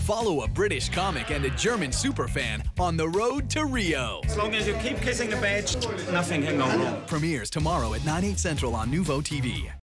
Follow a British comic and a German superfan on the road to Rio. As long as you keep kissing the badge, nothing can go wrong. Premieres tomorrow at 9/8 Central on NUVOtv.